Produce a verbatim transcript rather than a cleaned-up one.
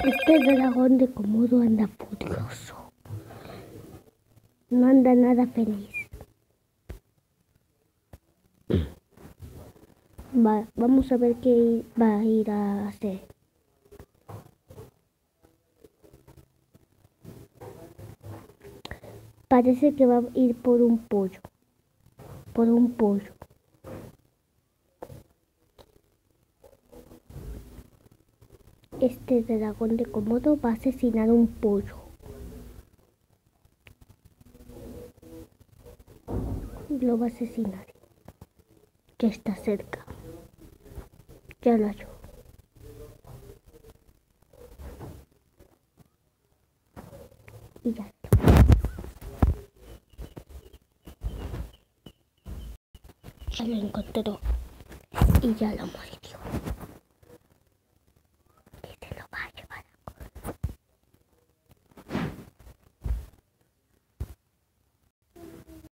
Este dragón de Komodo anda furioso. No anda nada feliz. Va, vamos a ver qué va a ir a hacer. Parece que va a ir por un pollo. Por un pollo. Este dragón de Komodo va a asesinar un pollo. Lo va a asesinar. Ya está cerca. Ya lo halló. Y ya. Ya lo encontró. Y ya lo murió.